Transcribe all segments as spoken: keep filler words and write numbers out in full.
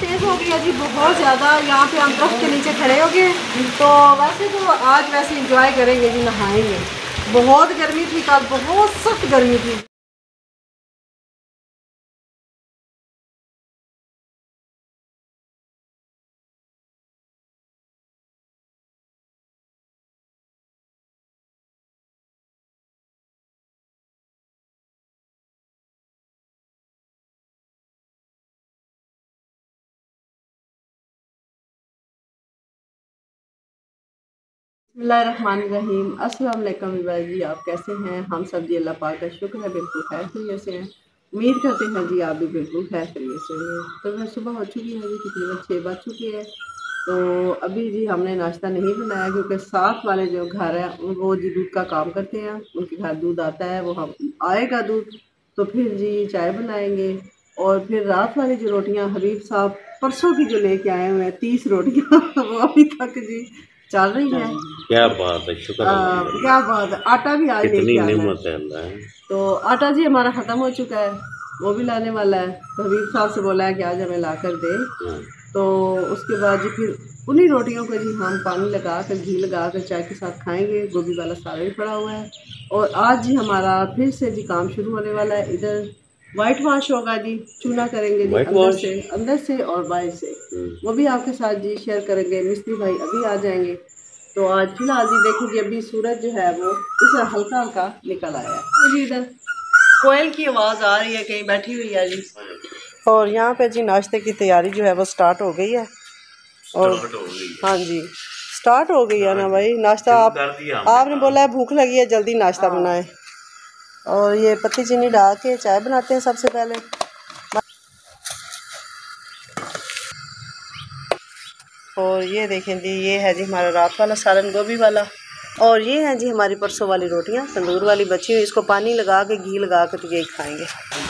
तेज़ हो गया जी बहुत ज़्यादा। यहाँ पे हम दरख्त के नीचे खड़े हो गए। तो वैसे तो आज वैसे इंजॉय करेंगे जी, नहाएंगे। बहुत गर्मी थी कल, बहुत सख्त गर्मी थी। बिस्मिल्लाहिर्रहमानिर्रहीम। अस्सलाम वालेकुम जी, आप कैसे हैं? हम सब जी अल्लाह पाक का शुक्र है बिल्कुल खैर खैरियत से हैं। उम्मीद करते हैं जी आप भी बिल्कुल खैर खैरियत से हैं। तो मैं सुबह हो चुकी है जी, तकरीबन छः बज चुकी है। तो अभी जी हमने नाश्ता नहीं बनाया क्योंकि साथ वाले जो घर हैं वो जी दूध का काम करते हैं, उनके घर दूध आता है, वो हम आएगा दूध तो फिर जी चाय बनाएंगे। और फिर रात वाली जो रोटियां हबीब साहब परसों की जो लेके आए हुए हैं तीस रोटियां वो अभी तक जी चल रही है। क्या बात है, शुक्र आ, क्या बात है। आटा भी आज लेके आना है। तो आटा जी हमारा ख़त्म हो चुका है, वो भी लाने वाला है। तो हबीब साहब से बोला है कि आज हमें ला कर दे। तो उसके बाद जी फिर उन्हीं रोटियों को जी हम पानी लगा कर घी लगा कर चाय के साथ खाएंगे। गोभी वाला सारा भी पड़ा हुआ है। और आज जी हमारा फिर से जी काम शुरू होने वाला है। इधर वाइट वॉश होगा जी, चूना करेंगे जी अंदर से अंदर से और बाहर से, वो भी आपके साथ जी शेयर करेंगे। मिस्त्री भाई अभी आ जाएंगे। तो आज फिलहाल जी देखो जी अभी सूरज जो है वो इस हल्का हल्का निकल आया है जी। इधर कोयल की आवाज़ आ रही है, कहीं बैठी हुई है जी। और यहाँ पे जी नाश्ते की तैयारी जो है वो स्टार्ट हो गई है। और हाँ जी स्टार्ट हो गई है ना भाई। नाश्ता आप आपने बोला है भूख लगी है जल्दी नाश्ता बनाएं। और ये पत्ती चीनी डाल के चाय बनाते हैं सबसे पहले। और ये देखें जी, ये है जी हमारा रात वाला सालन गोभी वाला। और ये है जी हमारी परसों वाली रोटियां तंदूर वाली बची हुई, इसको पानी लगा के घी लगा के तो यही खाएंगे।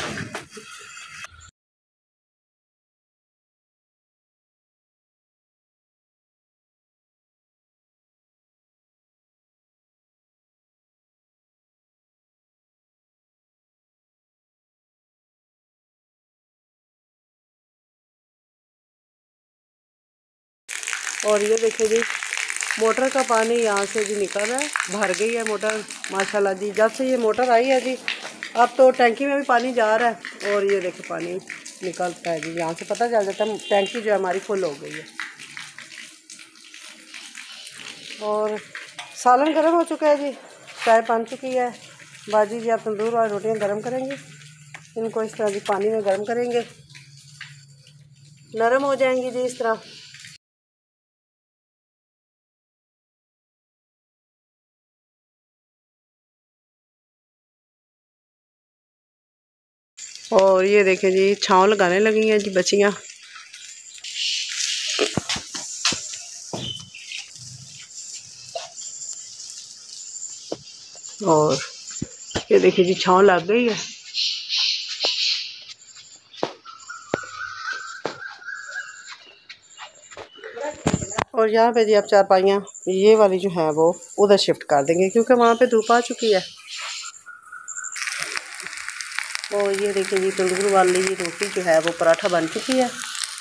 और ये देखिए जी मोटर का पानी यहाँ से जी निकल रहा है, भर गई है मोटर माशाल्लाह जी। जब से ये मोटर आई है जी अब तो टैंकी में भी पानी जा रहा है। और ये देखो पानी निकलता है जी, यहाँ से पता चल जाता है टैंकी जो है हमारी फुल हो गई है। और सालन गर्म हो चुका है जी, चाय बन चुकी है। बाजी जी आप तंदूर और रोटियाँ गर्म करेंगे, इनको इस तरह जी पानी में गर्म करेंगे, नरम हो जाएंगी जी इस तरह। और ये देखें जी छाँव लगाने लगी हैं जी बच्चियाँ। और ये देखिए जी छाँव लग गई है। और यहाँ पे जी आप चारपाइयाँ ये वाली जो है वो उधर शिफ्ट कर देंगे क्योंकि वहाँ पे धूप आ चुकी है। और ये देखिए जी तंदूर वाली रोटी जो है वो पराठा बन चुकी है।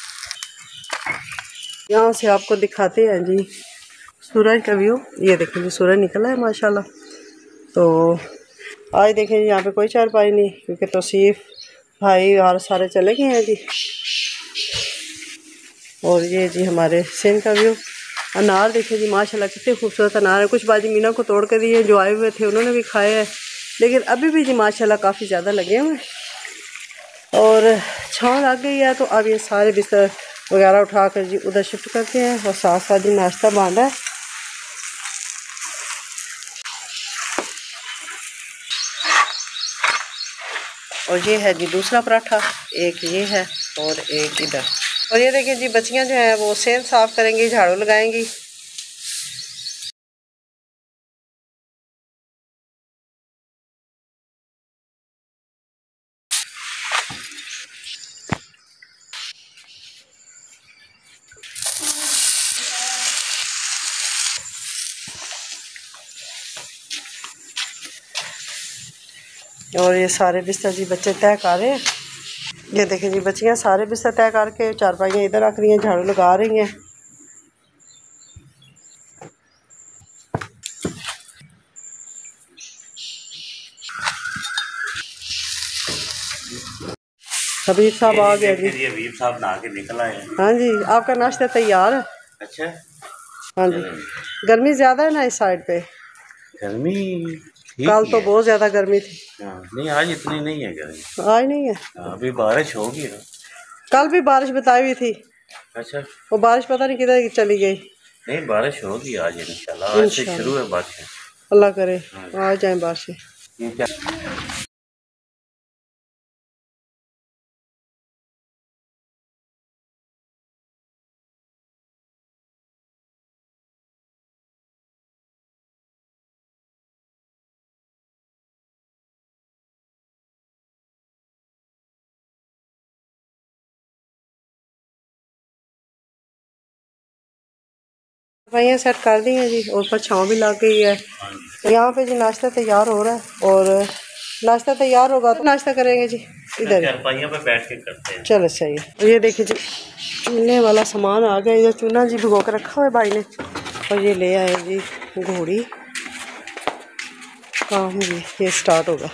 यहाँ से आपको दिखाते हैं जी सूरज का व्यू। ये देखिए जी सूरज निकला है माशाल्लाह। तो आज देखें जी यहाँ पे कोई चारपाई नहीं क्योंकि तौसीफ भाई और सारे चले गए हैं जी। और ये जी हमारे सिंध का व्यू। अनार देखिए जी माशाल्लाह कितने खूबसूरत अनार है। कुछ बाजी मीना को तोड़ कर दिए, जो आए हुए थे उन्होंने भी खाए हैं, लेकिन अभी भी जी माशाल्लाह काफ़ी ज़्यादा लगे हुए हैं। और छाँव लग गई है तो अब ये सारे बिस्तर वगैरह उठा कर जी उधर शिफ्ट करते हैं। और साथ साथ जी नाश्ता बन रहा है। और ये है जी दूसरा पराठा, एक ये है और एक इधर। और ये देखिए जी बच्चियां जो हैं वो सेंध साफ़ करेंगी, झाड़ू लगाएंगी। और ये सारे बिस्तर जी बच्चे तय कर रहे हैं। ये देखें जी बच्चियाँ सारे बिस्तर तय करके चारपाइयाँ इधर रख रही हैं, झाड़ू लगा रही हैं। हबीब साहब आ गया जी। हबीब साहब नहा के निकल आए। हाँ जी, आपका नाश्ता तैयार है। अच्छा। हाँ जी, गर्मी ज्यादा है ना इस साइड पे। गर्मी कल तो बहुत ज्यादा गर्मी थी। नहीं आज इतनी नहीं है गर्मी। आज नहीं है, अभी बारिश होगी ना। कल भी बारिश बताई हुई थी। अच्छा। वो बारिश पता नहीं किधर चली गई। नहीं बारिश होगी आज इंशाल्लाह, आज से शुरू है बारिश। अल्लाह करे आ जाए बारिश। सफाइयाँ सेट कर दी हैं जी, और ऊपर छाँव भी लग गई है। यहाँ पे जी नाश्ता तैयार हो रहा है, और नाश्ता तैयार होगा तो नाश्ता करेंगे जी इधर चारपाइयों पे बैठ के करते हैं। चलो सही है। ये देखिए जी चूल्हे वाला सामान आ गया। ये चूल्हा जी भिगो कर रखा हुआ है भाई ने, और ये ले आए जी घोड़ी। काम जी ये स्टार्ट होगा।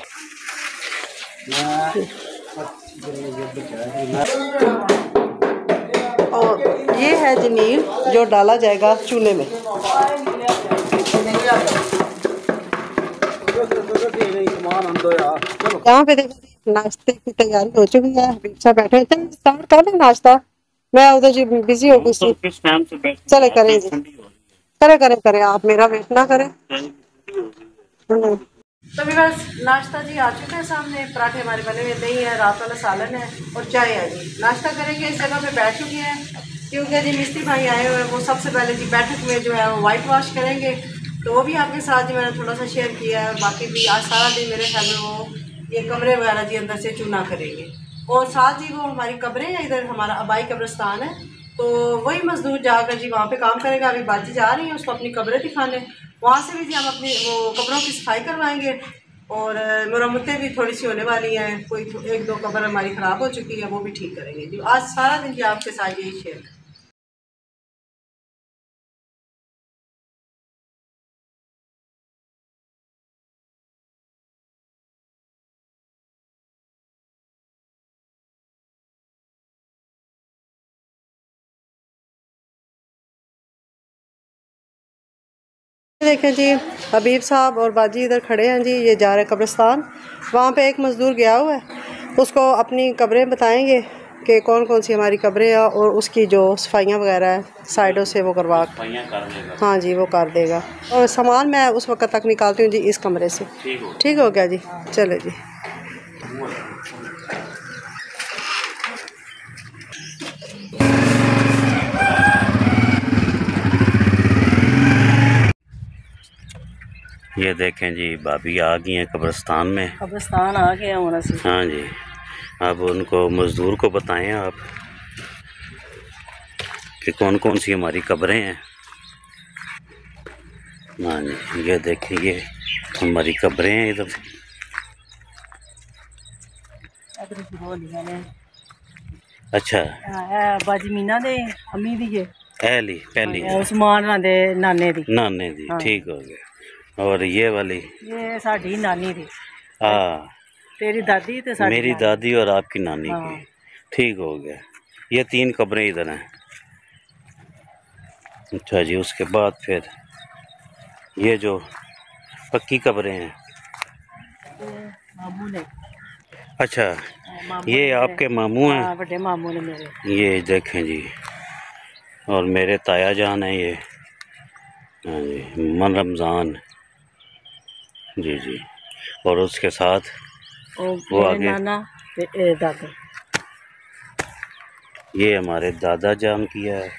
और ये है जनील जो डाला जाएगा चूल्हे में। यहाँ पे देखो नाश्ते की तैयारी हो चुकी है। हबीब साहब बैठे थे, स्टार्ट कर ले नाश्ता। मैं उधर जी बिजी हो गई थी। चले करें जी, करे करे करे आप मेरा वेट ना करें। तो बस नाश्ता जी आ चुका है सामने। पराठे हमारे बने हुए, दही है, रात वाला सालन है और चाय है जी। नाश्ता करेंगे, इस जगह पे बैठ चुके हैं क्योंकि जी मिस्त्री भाई आए हुए हैं। वो सबसे पहले जी बैठक में जो है वो वाइट वॉश करेंगे, तो वो भी आपके साथ जी मैंने थोड़ा सा शेयर किया है। बाकी भी आज सारा दिन मेरे ख्याल में वो ये कमरे वगैरह जी अंदर से चूना करेंगे। और साथ जी वो हमारी कब्रें हैं, इधर हमारा आबाई कब्रिस्तान है, तो वही मजदूर जाकर जी वहाँ पे काम करेगा। अभी बाजी जा रही है उसको अपनी कब्रें दिखाने, वहाँ से भी जी हम अपनी वो कब्रों की सफाई करवाएंगे। और मरम्मतें भी थोड़ी सी होने वाली हैं, कोई एक दो कब्र हमारी ख़राब हो चुकी है, वो भी ठीक करेंगे जी। आज सारा दिन जी आपके साथ यही शेयर करें। देखें जी हबीब साहब और बाजी इधर खड़े हैं जी, ये जा रहे हैं कब्रिस्तान। वहाँ पे एक मज़दूर गया हुआ है, उसको अपनी कब्रें बताएंगे कि कौन कौन सी हमारी कब्रें हैं, और उसकी जो सफाइयाँ वगैरह है साइडों से वो करवा कर हाँ जी वो कर देगा। और सामान मैं उस वक्त तक निकालती हूँ जी इस कमरे से। ठीक हो गया जी, चलो जी। ये देखें जी भाभी आ गई हैं कब्रिस्तान में। कब्रिस्तान आ गया होना से। हाँ जी, अब उनको मज़दूर को बताएं आप कि कौन कौन सी हमारी कब्रें हैं। हाँ जी ये देखें ये हमारी कब्रें हैं इधर। अच्छा बाजी मीना दे अम्मी दी है पहली पहली उस्मान दे नाने दी नाने दी। ठीक हो गया। और ये वाली ये साडी नानी थी। हाँ तेरी दादी तो साडी मेरी दादी और आपकी नानी की। ठीक हो गया। ये तीन कब्रें इधर हैं। अच्छा जी, उसके बाद फिर ये जो पक्की कब्रें हैं। मामू ने। अच्छा ये आपके मामू हैं। बड़े मामू ने मेरे। ये देखें जी, और मेरे ताया जान है ये। हाँ जी मन रमज़ान जी जी। और उसके साथ वो आगे नाना दादा, ये हमारे दादा जान किया है।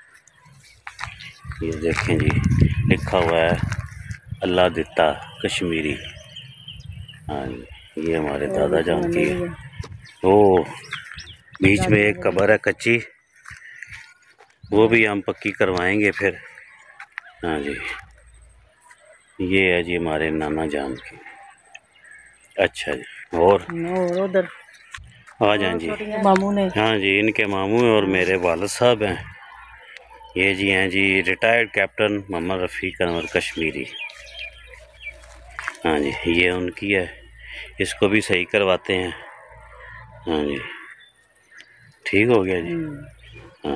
ये देखें जी लिखा हुआ है अल्लाह दिता कश्मीरी। हाँ जी ये हमारे दादा जान की है। ओ बीच में एक कब्र है कच्ची, वो भी हम पक्की करवाएंगे फिर। हाँ जी ये है जी हमारे नाना जान की। अच्छा जी और उधर आ जाए जी। मामू ने, हाँ जी, इनके मामू हैं और मेरे वालिद साहब हैं। ये जी हैं जी रिटायर्ड कैप्टन मोहम्मद रफ़ीक अनवर कश्मीरी। हाँ जी, ये उनकी है, इसको भी सही करवाते हैं। हाँ जी, ठीक हो गया जी। हाँ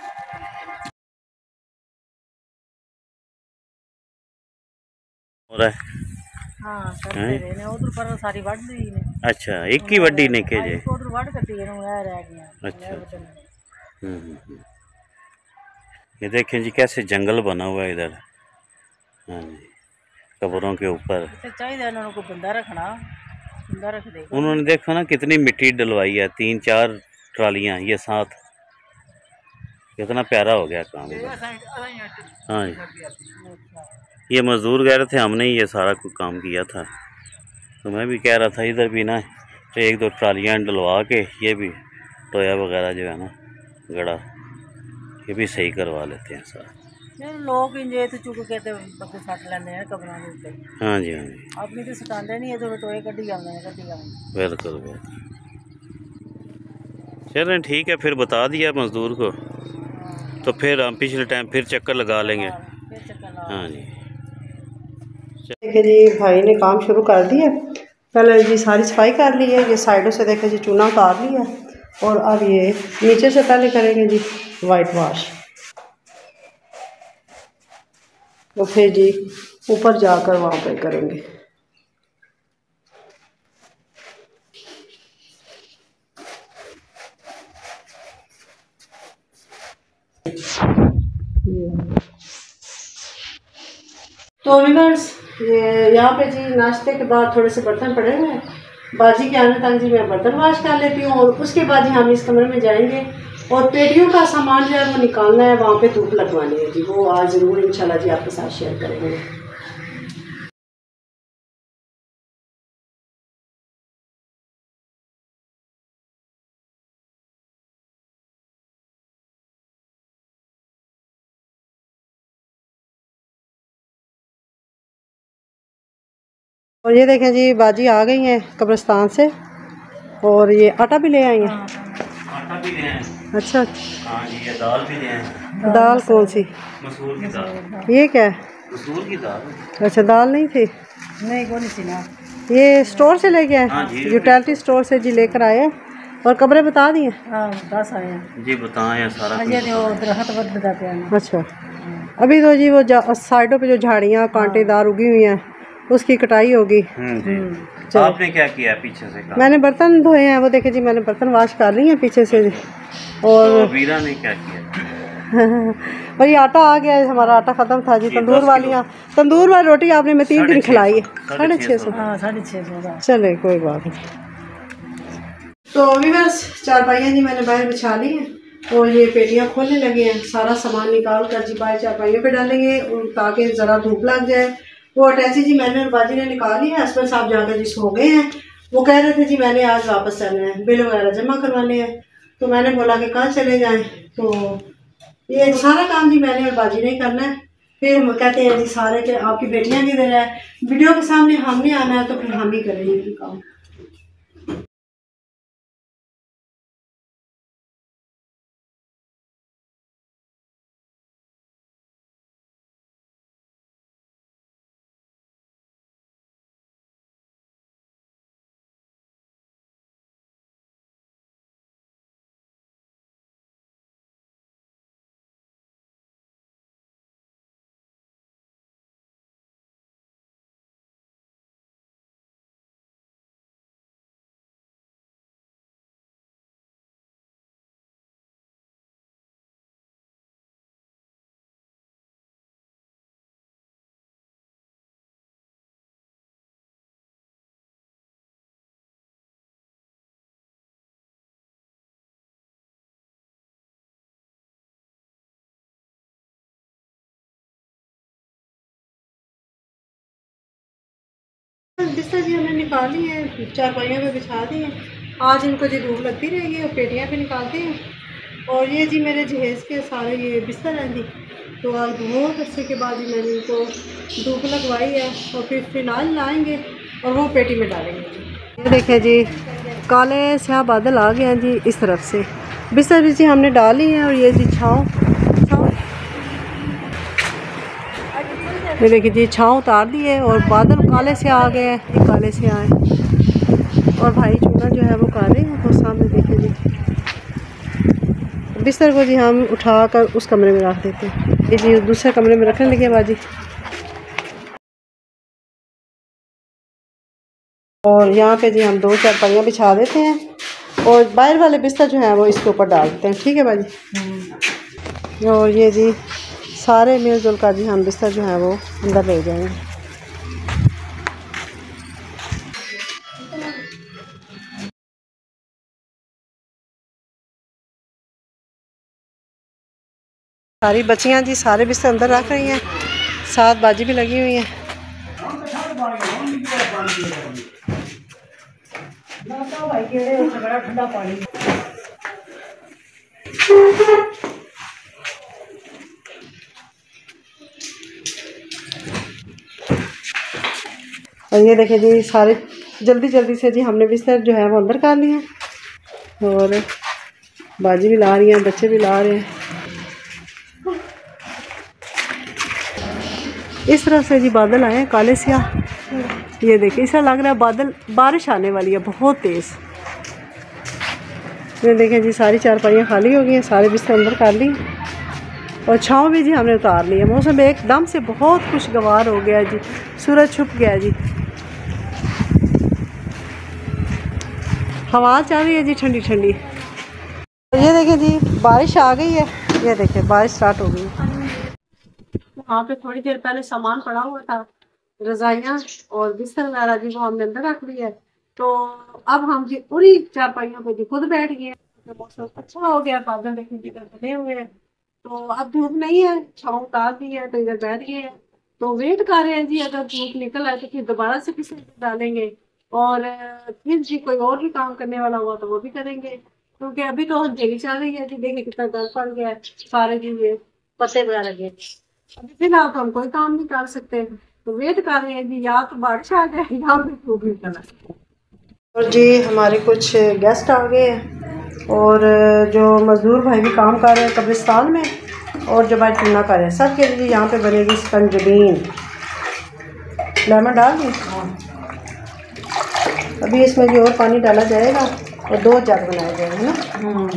और हाँ करते रहे ने उधर पर सारी वड़ दी ने। अच्छा, एक ही वड्डी ने के जे। उधर वड़ करती है ना, रह गया। अच्छा हम्म हम्म। ये देखें जी कैसे जंगल बना हुआ है इधर। हाँ जी, कब्रों के ऊपर चाहिए उन्होंने को बंदा रखना, बंदा रख देगा। उन्होंने देखो ना कितनी मिट्टी डलवाई है, तीन चार ट्रालियां ये साथ, कितना प्यारा हो गया काम। हाँ जी, ये मजदूर कह रहे थे हमने ही ये सारा कुछ काम किया था, तो मैं भी कह रहा था इधर भी ना तो एक दो ट्रालियाँ डलवा के ये भी टोया वगैरह जो है ना गड़ा ये भी सही करवा लेते हैं सारा। लोग इंजे तो चुक के ते बक्के सट लेंदे हैं कब्रां दे उत्ते। हाँ जी हाँ जी, अपनी तो सटांदे नहीं, इधर टोए कड्डी जांदे हैं, कड्डी जांदे। बिल्कुल बिल्कुल। चलें ठीक है, फिर बता दिया मजदूर को, तो फिर हम पिछले टाइम फिर चक्कर लगा लेंगे। हाँ जी, देखिए जी भाई ने काम शुरू कर दिया। पहले जी सारी सफाई कर ली है, ये साइडों से देखे जी चूना उतार लिया, और अब ये नीचे से पहले करेंगे जी वाइट वॉश, तो फिर जी ऊपर जाकर वहाँ पे करेंगे। तो व्यूअर्स ये यहाँ पे जी नाश्ते के बाद थोड़े से बर्तन पड़े हुए हैं, बाजी के आने तक जी मैं बर्तन वॉश कर लेती हूँ, और उसके बाद जी हम इस कमरे में जाएंगे और पेटियों का सामान जो है वो निकालना है, वहाँ पे धूप लगवानी है जी, वो आज ज़रूर इंशाल्लाह जी आपके साथ शेयर करेंगे। और ये देखें जी बाजी आ गई हैं कब्रिस्तान से, और ये आटा भी ले आई हैं। आटा भी ले आए। अच्छा हाँ जी, ये दाल भी ले आए। दाल कौन सी? मसूर की दाल। ये क्या है? मसूर की दाल। अच्छा दाल नहीं थी? नहीं कौन सी ना, ये स्टोर से लेके आए, यूटिलिटी स्टोर से जी लेकर आए। और कब्रें बता दी हैं? दस आए हैं जी, बताएं सारा। अच्छा अभी तो जी वो साइडों पे जो झाड़ियाँ कांटेदार उगी हुई हैं उसकी कटाई होगी। आपने क्या किया पीछे से? मैंने बर्तन धोए हैं, वो देखे जी मैंने बर्तन वॉश कर ली हैं पीछे से। और तो वीरा ने क्या किया? और ये आटा आ गया है, हमारा आटा ख़त्म था जी। तंदूर वालियाँ तंदूर वाली रोटी आपने मैं तीन दिन खिलाई है। साढ़े छः सौ साढ़े छः सौ चले कोई बात नहीं। तो व्यूअर्स चारपाइयाँ जी मैंने बाहर बिछा ली हैं, और ये पेटियाँ खोलने लगे हैं, सारा सामान निकाल कर जी बाहर चारपाइयों पे डालेंगे ताकि ज़रा धूप लग जाए। वो अटैची जी मैंने और बाजी ने निकाली है, हस्बैंड साहब जाकर जी सो गए हैं। वो कह रहे थे जी मैंने आज वापस चलना है, बिल वगैरह जमा करवाने हैं, तो मैंने बोला कि कल चले जाएं। तो ये सारा काम जी मैंने और बाजी ने करना है। फिर वो कहते हैं जी सारे के आपकी बेटियां किधर है, वीडियो के सामने हमने आना है, तो फिर हम ही करेंगे ये काम। बिस्तर जी हमने निकाली है, चारपाइयों में बिछा दी है। आज इनको जी धूप लगती रहेगी और पेटियाँ भी निकालते हैं। और ये जी मेरे जहेज़ के सारे ये बिस्तर हैं जी, तो आज बहुत अरसे के बाद जी मैंने इनको धूप लगवाई है, और फिर फिलहाल लाएंगे और वो पेटी में डालेंगे जी। ये देखिए जी, काले स्याह बादल आ गए हैं जी इस तरफ से। बिस्तर भी जी हमने डाली है और ये जी छाँव छाँव ये देखिए जी छाँव उतार दी है और बादल काले से आ गए हैं, ये काले से आए और भाई चूना जो है वो काले हैं। तो सामने देखिए जी बिस्तर को जी हम उठा कर उस कमरे में रख देते हैं। ये जी दूसरे कमरे में रखने लगे बाजी। और यहाँ पे जी हम दो चार पाइयाँ बिछा देते हैं और बाहर वाले बिस्तर जो है वो इसके ऊपर डाल देते हैं। ठीक है बाजी। और ये जी सारे मिलजुल कर जी हम बिस्तर जो है वो अंदर ले जाएंगे। सारी बच्चियाँ जी सारे बिस्तर अंदर रख रही हैं, साथ बाजी भी लगी हुई है। और ये देखिए जी सारे जल्दी जल्दी से जी हमने बिस्तर जो है वो अंदर कर लिए हैं और बाजी भी ला रही हैं, बच्चे भी ला रहे हैं। इस तरह से जी बादल आए हैं काले स्याह। ये देखिए ऐसा लग रहा है बादल बारिश आने वाली है बहुत तेज़। ये देखें जी सारी चारपाइयाँ खाली हो गई हैं, सारे बिस्तर अंदर कर ली और छाँव भी जी हमने उतार ली है। मौसम एकदम से बहुत खुशगवार हो गया जी, सूरज छुप गया जी, हवा चल रही है जी ठंडी ठंडी। तो ये देखें जी बारिश आ गई है, ये देखें बारिश स्टार्ट हो गई है। वहाँ पे थोड़ी देर पहले सामान पड़ा हुआ था, रजाइयाँ और बिस्तर वगैरह जी वो हमने अंदर रख लिया है। तो अब हम जी पूरी चारपाइयों पे जी खुद बैठ गए। तो मौसम अच्छा हो गया, बादल देखने की तरफ बने हुए हैं। तो अब धूप नहीं है, छाँव उतार दी है तो इधर बैठ गए हैं। तो वेट कर रहे हैं जी, अगर धूप निकल आए तो फिर दोबारा से बिस्तर डालेंगे और फिर जी कोई और भी काम करने वाला हुआ तो वो भी करेंगे, क्योंकि अभी तो अंधेरी चल रही है जी। देखिए कितना डर पड़ गया है, सारे जी ये पत्ते वगैरह गए। अभी फिलहाल तो हम कोई काम नहीं कर सकते, तो वेट कर रहे हैं जी, या तो बारिश आ जाए या फिर धूप निकल आए। और जी हमारे कुछ गेस्ट आ गए हैं और जो मजदूर भाई भी काम कर रहे हैं कब्रिस्तान में और जो भाई चुना कर रहे हैं, सब के लिए यहाँ पे बनेगी स्पंजबीन। लेमन डाल दी, अभी इसमें जो और पानी डाला जाएगा और दो जग बनाए जाएंगे ना।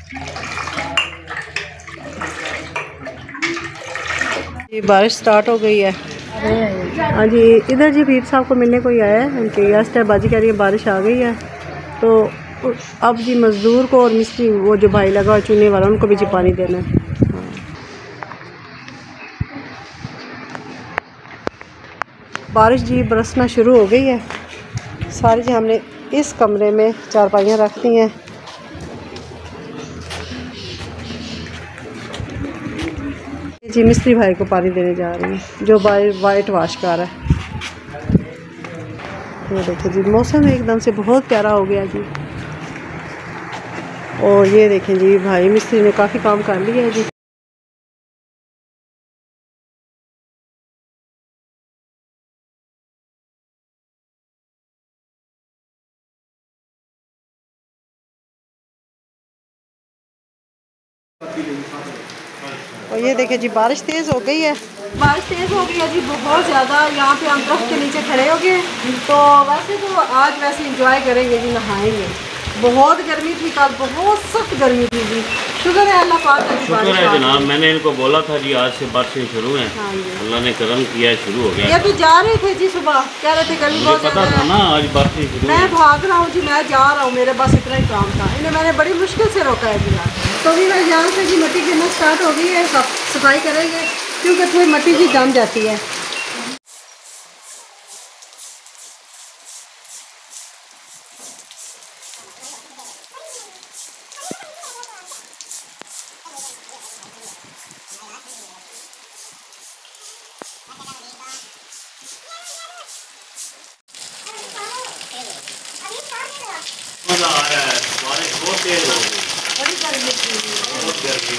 ये बारिश स्टार्ट हो गई है। हाँ जी, इधर जी पीर साहब को मिलने कोई आया है, उनके गेस्ट है। बाजी कह रही है बारिश आ गई है, तो अब जी मज़दूर को और मिस्त्री वो जो भाई लगा और चुने वाला उनको भी जी पानी देना है। बारिश जी बरसना शुरू हो गई है। सारी जी हमने इस कमरे में चारपाइयाँ रख दी हैं। जी मिस्त्री भाई को पानी देने जा रही है जो भाई वाइट वाश कर रहा है। ये देखिए जी मौसम एकदम से बहुत प्यारा हो गया जी। और ये देखें जी भाई मिस्त्री ने काफ़ी काम कर लिया है जी। और ये देखिए जी बारिश तेज़ हो गई है, बारिश तेज़ हो गई है जी बहुत ज़्यादा। यहाँ पे हम दरख्त के नीचे खड़े हो गए। तो वैसे तो आज वैसे इंजॉय करेंगे जी, नहाएंगे। बहुत गर्मी थी कल, बहुत सख्त गर्मी थी जी। शुक्र है अल्लाह पाक का, शुक्र है जनाब। मैंने इनको बोला था जी आज से बारिशें शुरू हैं। हाँ, अल्लाह ने करम किया, शुरू हो गया। ये तो जा रहे थे जी सुबह, कह रहे थे गर्मी बहुत पता था ना आज बारिशें शुरू। मैं भाग रहा हूँ जी, मैं जा रहा हूँ, मेरे पास इतना ही काम था। इन्हें मैंने बड़ी मुश्किल से रोका है जी। तो भी मैं यहाँ से जी मिट्टी गिरना स्टार्ट हो गई है, सब सफाई करेंगे क्योंकि थोड़ी मिट्टी जी जम जाती है। मजा आ रहा है, बारिश बहुत तेज हो गई, बड़ी गर्मी थी, बहुत गर्मी।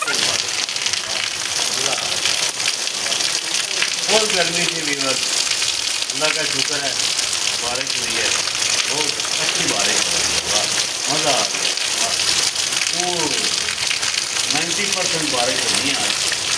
बहुत गर्मी थी। अल्लाह का शुक्र है, बारिश हुई है, बहुत अच्छी बारिश हो रही है। वाह, मज़ा आ गया। वाह, नाइन्टी परसेंट बारिश होनी है आज।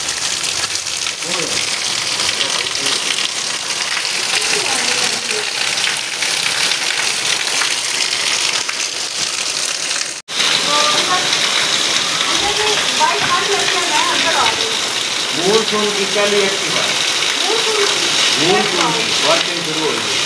मूनसून की पहली अच्छी बात, मूनसून की बारिश शुरू हो गई।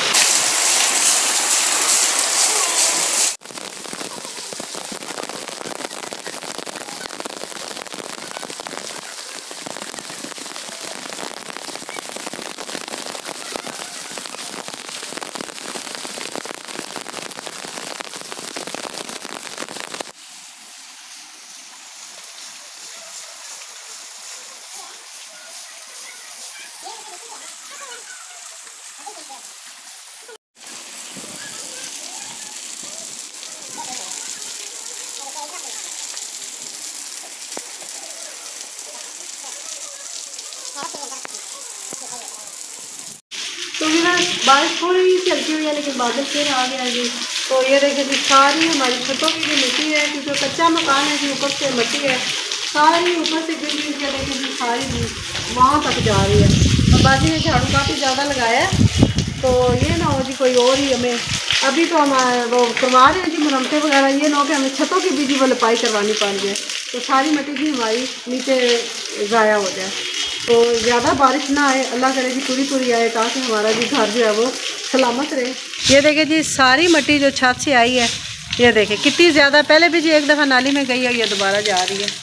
तो ये ना बारिश थोड़ी सी हल्की हुई है, लेकिन बादल फिर आ गया जी। तो ये देखिए जी, सारी हमारी छतों की जो मिट्टी है, क्योंकि कच्चा मकान है जी, ऊपर से मिट्टी है सारी, ऊपर से गिर गिर के देखिए जी सारी जी वहाँ तक जा रही है। और बाजी ने झाड़ू काफ़ी ज़्यादा लगाया है, तो ये ना हो जी कोई और ही हमें अभी तो हम वो करवा रहे हैं जी मुरम्मतें वगैरह, ये ना हो कि हमें छतों की भी जी वो लिपाई करवानी पड़ जाए, तो सारी मिट्टी जी हमारी नीचे ज़ाया हो जाए। तो ज़्यादा बारिश ना आए, अल्लाह करे कि पूरी पूरी आए, ताकि हमारा जी घर जो है वो सलामत रहे। ये देखिए जी सारी मिट्टी जो छत से आई है, ये देखिए कितनी ज़्यादा, पहले भी जी एक दफ़ा नाली में गई है, ये दोबारा जा रही है।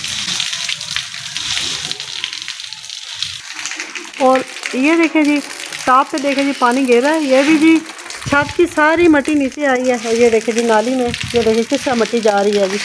और ये देखिए जी टॉप पे देखिए जी पानी गिर रहा है, ये भी जी छत की सारी मिट्टी नीचे आई है। और ये देखिए जी नाली में, ये देखिए किस तरह मिट्टी जा रही है जी।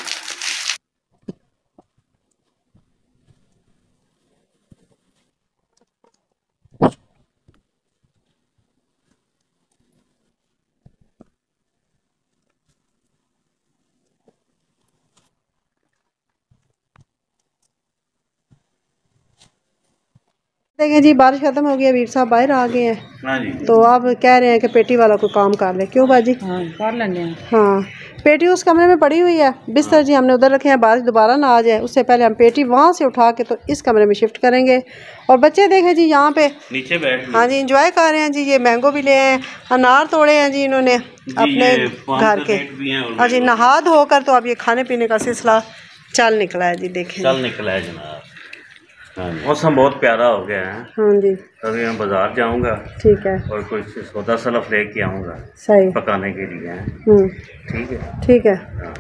देखिए जी बारिश खत्म हो गई है, वीर साहब बाहर आ गए हैं। हाँ जी। तो आप कह रहे हैं कि पेटी वाला कोई काम कर ले, क्यों बाजी? हाँ कर लेंगे। हाँ, पेटी उस कमरे में पड़ी हुई है, बिस्तर जी हमने उधर रखे हैं, बारिश दोबारा ना आ जाए उससे पहले हम पेटी वहाँ से उठा के तो इस कमरे में शिफ्ट करेंगे। और बच्चे देखें जी यहाँ पे नीचे बैठ, हाँ जी इंजॉय कर रहे हैं जी। ये मैंगो भी ले हैं, अनार तोड़े हैं जी इन्होंने अपने घर के। हाँ जी, नहा धोकर तो अब ये खाने पीने का सिलसिला चल निकला है जी। देखें चल निकला है जनाब। हाँ, मौसम बहुत प्यारा हो गया है। हाँ जी, अभी मैं बाजार जाऊंगा, ठीक है, और कुछ सौदा सलफ लेके आऊंगा सही पकाने के लिए। हम्म, ठीक है, ठीक है। हाँ।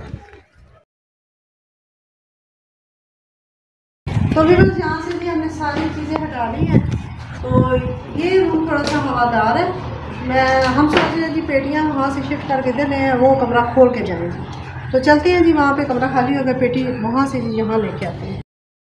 तो भी बस यहाँ से भी हमने सारी चीज़ें हटा ली हैं, तो ये रूम थोड़ा सा हवादार है। मैं हम सोच रहे हैं जी पेटियाँ वहाँ से शिफ्ट करके दे रहे हैं, वो कमरा खोल के जाएंगे। तो चलते हैं जी, वहाँ पे कमरा खाली होगा, पेटी वहाँ से जी यहाँ लेके आते हैं।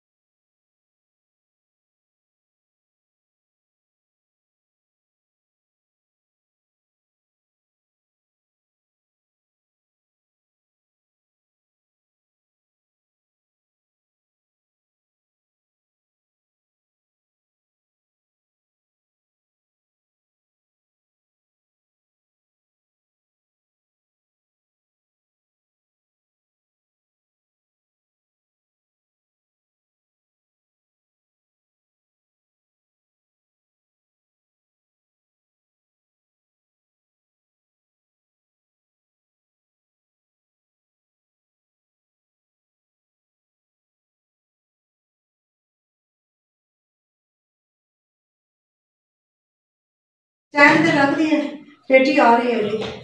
स्टैंड पे रख दिए, पेटी आ रही है जी।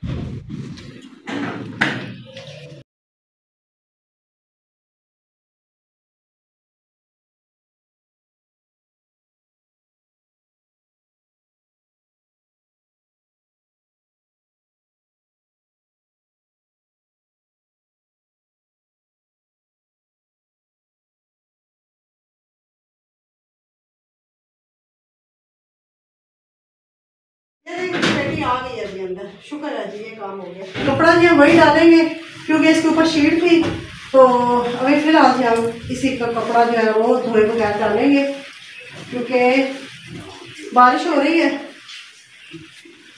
पेटी आ गई है अभी अंदर, शुक्र है जी ये काम हो गया। कपड़ा जी हम वही डालेंगे क्योंकि इसके ऊपर शीट थी, तो अभी फिलहाल से हम इसी का कपड़ा जो है वो धोए बगैर डालेंगे, क्योंकि बारिश हो रही है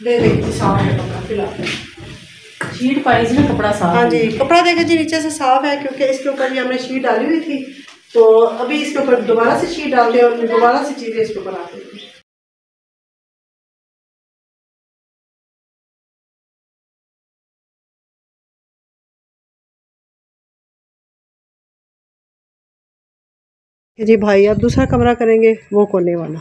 दे देगी साफ है कपड़ा फिलहाल। शीट पाई थी ना, कपड़ा साफ। हाँ जी, कपड़ा देखे जी नीचे से साफ है क्योंकि इसके ऊपर भी हमने शीट डाली हुई थी, तो अभी इसके ऊपर दोबारा से शीट डालते हैं और फिर दोबारा से चीज़ें इसके ऊपर आती हैं। जी भाई अब दूसरा कमरा करेंगे वो कोने वाला।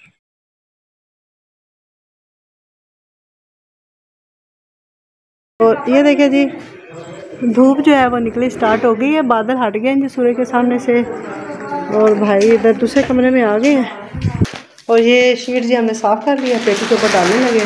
और ये देखे जी धूप जो है वो निकली स्टार्ट हो गई है, बादल हट गए हैं जी सूर्य के सामने से। और भाई इधर दूसरे कमरे में आ गए हैं और ये शीट जी हमने साफ कर लिया, पेटी के ऊपर डालने लगे।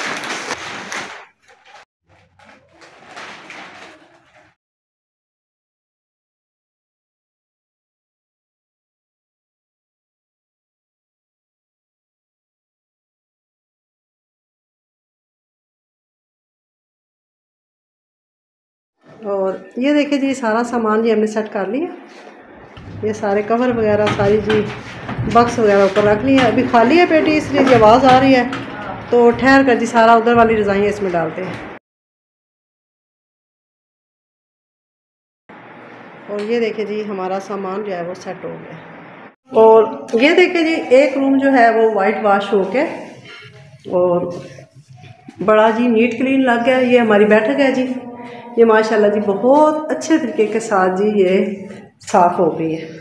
और ये देखिए जी सारा सामान जी हमने सेट कर लिया, ये सारे कवर वगैरह सारी जी बक्स वगैरह ऊपर रख लिया। अभी खाली है पेटी इसलिए जी आवाज़ आ रही है, तो ठहर कर जी सारा उधर वाली रज़ाइयाँ इसमें डालते हैं। और ये देखिए जी हमारा सामान जो है वो सेट हो गया। और ये देखिए जी एक रूम जो है वो वाइट वॉश हो के और बड़ा जी नीट क्लीन लग गया। ये हमारी बैठक है जी, ये माशाल्लाह जी बहुत अच्छे तरीके के साथ जी ये साफ़ हो गई है।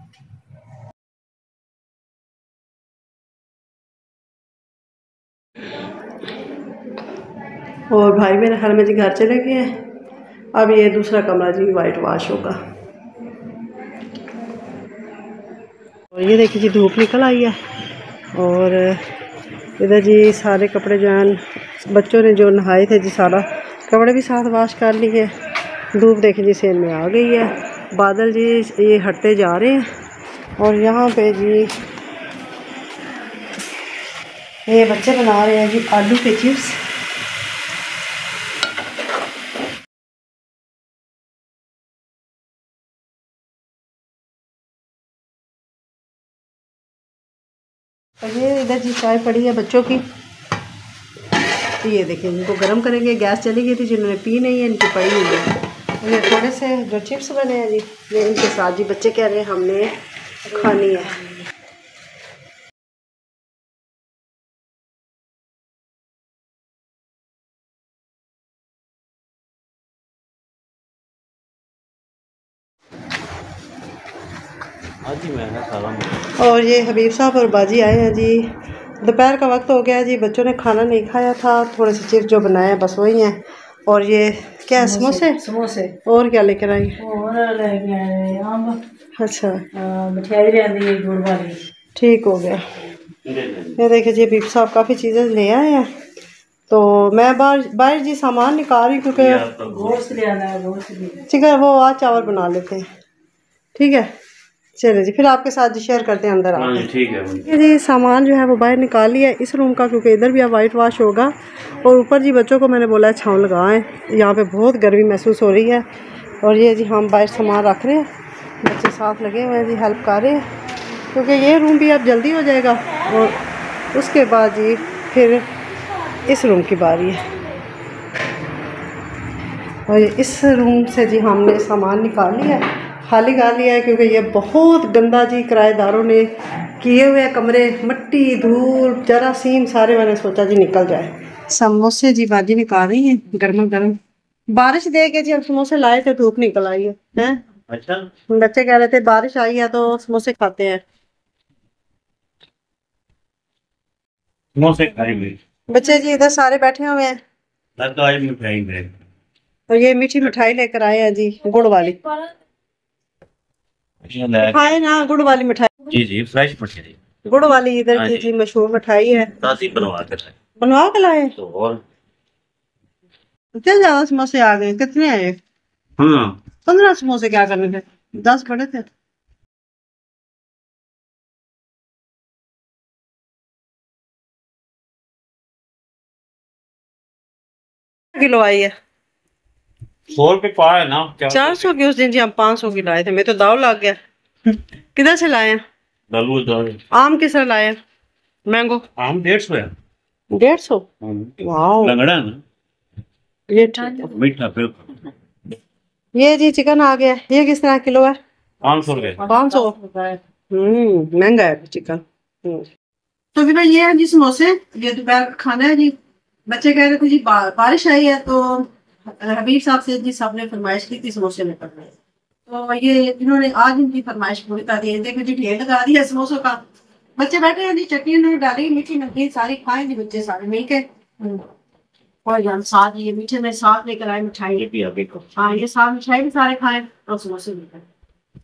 और भाई मेरे घर में जी घर चले गए हैं, अब ये दूसरा कमरा जी वाइट वॉश होगा। और ये देखिए जी धूप निकल आई है और इधर जी सारे कपड़े जो हैं बच्चों ने जो नहाए थे जी सारा कपड़े भी साथ वॉश कर लिए। धूप देखिए जी सेल में आ गई है, बादल जी ये हटते जा रहे हैं। और यहाँ पे जी ये बच्चे बना रहे हैं जी आलू के चिप्स। और ये इधर जी चाय पड़ी है बच्चों की, तो ये देखिए इनको गर्म करेंगे। गैस चली गई थी, जिन्होंने पी नहीं है इनकी पड़ी हुई है। और ये थोड़े से जो चिप्स बने हैं जी ये इनके साथ जी बच्चे कह रहे हैं हमने खानी है। और ये हबीब साहब और बाजी आए हैं जी, दोपहर का वक्त हो गया जी, बच्चों ने खाना नहीं खाया था, थोड़े से चिप्स जो बनाए हैं बस वही हैं। और ये क्या है समोसे समोसे और क्या लेकर आई? और लेके आए आम। अच्छा मिठाई रहती है गुड़ वाली। ठीक हो गया। ये देखिए जी हबीब साहब काफ़ी चीज़ें ले आए हैं, तो मैं बाहर बाहर जी सामान निकाल रही क्योंकि गोश्त ले आना है। गोश्त ठीक है वो आज चावल बना लेते हैं, ठीक है चले जी फिर आपके साथ जी शेयर करते हैं अंदर आके। ठीक है ये जी सामान जो है वो बाहर निकाल लिया इस रूम का क्योंकि इधर भी अब वाइट वॉश होगा। और ऊपर जी बच्चों को मैंने बोला है छाँव लगाएं, यहाँ पे बहुत गर्मी महसूस हो रही है। और ये जी हम बाहर सामान रख रहे हैं, बच्चे साथ लगे हुए हैं जी हेल्प कर रहे हैं क्योंकि ये रूम भी अब जल्दी हो जाएगा। और उसके बाद जी फिर इस रूम की बारी है। और इस रूम से जी हमने सामान निकाल लिया है, खाली कर लिया है क्योंकि ये बहुत गंदा जी किराएदारों ने किए हुए कमरे, मिट्टी धूल जरासीम सारे, मैंने सोचा जी निकल जाए। समोसे जी बाजी निकाल रही हैं गर्मा गर्म, बारिश दे के जी अब समोसे लाए थे, धूप निकल आई है, हैं? अच्छा बच्चे कह रहे थे बारिश आई है तो समोसे खाते हैं। समोसे खाएंगे बच्चे जी इधर सारे बैठे हुए हैं तो आज मिठाई। और ये मीठी मिठाई लेकर आए हैं जी गुड़ वाली, खाए ना गुड़ वाली मिठाई। जी जी फ्रेश मिठाई गुड़ वाली इधर की जी मशहूर मिठाई है, बनवा कर बनवा के लाए। तो और इतने ज्यादा समोसे आ गए, कितने आए? हाँ पंद्रह समोसे क्या करने थे, दस बड़े थे। किलो आई है, सौ रुपये पा है ना, चार सौ की उस दिन जी हम पाँच सौ की लाए थे, मैं तो दाव लग गया। किधर से लाए हैं? आम किस तरह लाए हैं? मैंगो आम डेढ़ सौ है, डेढ़ सौ वाह लंगड़ा ना ये ठीक है। मीठा बिल्कुल। ये जी चिकन आ गया, ये किस तरह किलो है? पाँच सौ रुपये पाँच सौ हम्म महंगा है चिकन। तो भी भाई ये है जी समोसे, ये दोपहर का खाना है जी। बच्चे कह रहे थे जी बा, बारिश आई है तो हबीब साहब से जी साहब ने फरमाइश की थी समोसे में करने, तो ये इन्होंने आज इनकी फरमाइश पूरी कर दी है। देखो जी ढेर लगा दिया समोसों का। बच्चे बैठे हैं जी, चटनी उन्होंने डाली मीठी नमकीन सारी खाएंगे बच्चे सारे मिलके। और हम साथ ये मीठे में साथ लेकर आए मिठाई भी अभी को। हाँ ये साथ मिठाई भी सारे खाए और समोसे भी खाए।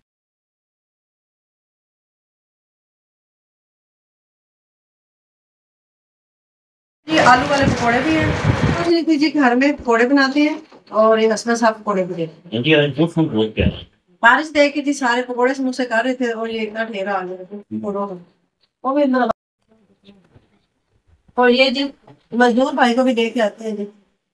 ये आलू वाले पकौड़े भी हैं, तो जी घर में पकौड़े बनाते हैं और ये हसना साहब पकौड़े भी देते हैं। बारिश देख के जी सारे पकौड़े समोसे कर रहे थे और ये इतना ढेर आ गया। और ये जी मजदूर भाई को भी दे के आते हैं जी।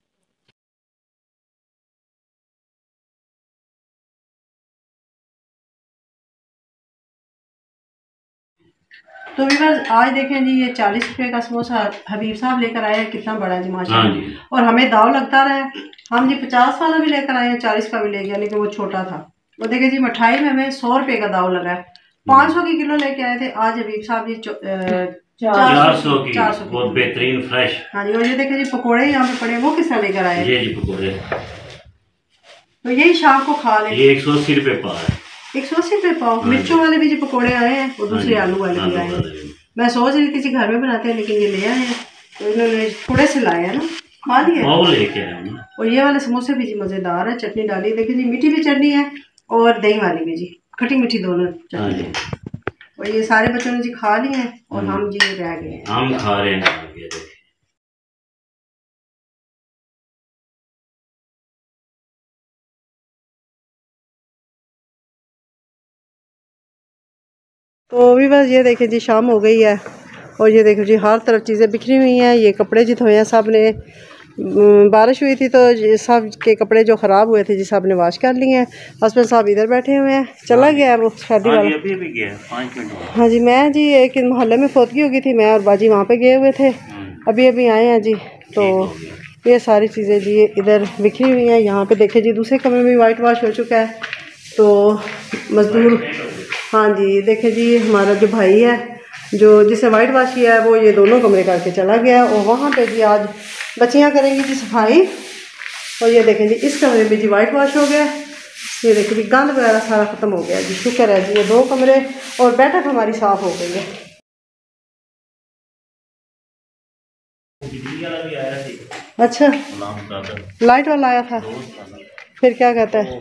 तो भी बस आज देखें जी ये चालीस रुपए का समोसा हबीब साहब लेकर आए हैं, कितना बड़ा है जी माशाल्लाह। और हमें दाव लगता रहा, हम जी पचास वाला भी लेकर आए हैं, चालीस का भी ले गया लेकिन वो छोटा था। वो देखे जी मिठाई में हमें सौ रुपए का दाव लगा है। पाँच सौ की किलो लेके आए थे, आज हबीब साहब जी चार सौ की चार सौ बहुत बेहतरीन फ्रेश। हाँ जी। और ये देखे जी पकौड़े यहाँ पे पड़े, वो किस तरह लेकर आए? ये जी पकौड़े तो यही शाम को खा ले। ये एक सौ अस्सी रुपए पाव है, एक सौ अस्सी रुपए पाव। मिर्चों वाले भी जी पकौड़े आए हैं और दूसरे आलू वाले भी आए हैं। मैं सोच रही थी जी घर में बनाते हैं लेकिन ये ले आए हैं, तो इन्होंने थोड़े से लाए हैं ना, खा लिए। और ये वाले समोसे भी जी मजेदार है, चटनी डाली देखिए जी, मीठी भी चटनी है और दही वाली भी जी, खट्टी मीठी दोनों चटनी है। और ये सारे बच्चों ने जी खा लिए हैं और हम जी रह गए हैं, हम खा रहे हैं। तो भी बस ये देखें जी शाम हो गई है और ये देखो जी हर तरफ चीज़ें बिखरी हुई हैं। ये कपड़े जी धोए हैं सब ने, बारिश हुई थी तो सब के कपड़े जो ख़राब हुए थे जी सब ने वाश कर लिए हैं। हस्बैंड साहब इधर बैठे हुए हैं, चला गया है वो शादी वाला। अभी अभी गया पाँच मिनट। हाँ जी, मैं जी एक मोहल्ले में फोतगी हो गई थी, मैं और बाजी वहाँ पे गए हुए थे, अभी अभी आए हैं जी। तो ये सारी चीज़ें जी इधर बिखरी हुई हैं। यहाँ पे देखे जी दूसरे कमरे में वाइट वॉश हो चुका है, तो मजदूर हाँ जी देखे जी हमारा जो भाई है जो जिसे वाइट वॉश किया है वो ये दोनों कमरे करके चला गया और वहाँ पे जी आज बच्चियाँ करेंगी जी सफाई। और ये देखें जी इस कमरे में जी वाइट वॉश हो गया, ये देखें जी गंद वगैरह सारा ख़त्म हो गया जी, शुक्र है जी। ये दो कमरे और बैठक हमारी साफ़ हो गई है। अच्छा लाइट वाला आया था, फिर क्या कहता है?